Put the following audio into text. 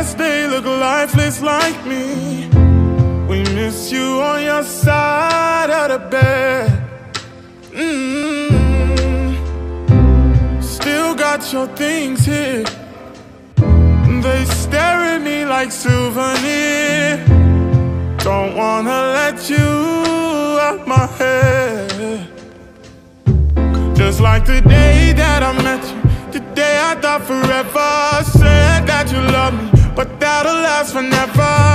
guess they look lifeless like me. We miss you on your side of the bed. Still got your things here. They stare at me like souvenir. Don't wanna let you out my head. Just like the day that I met you, the day I thought forever. Said that you love me, but that'll last forever.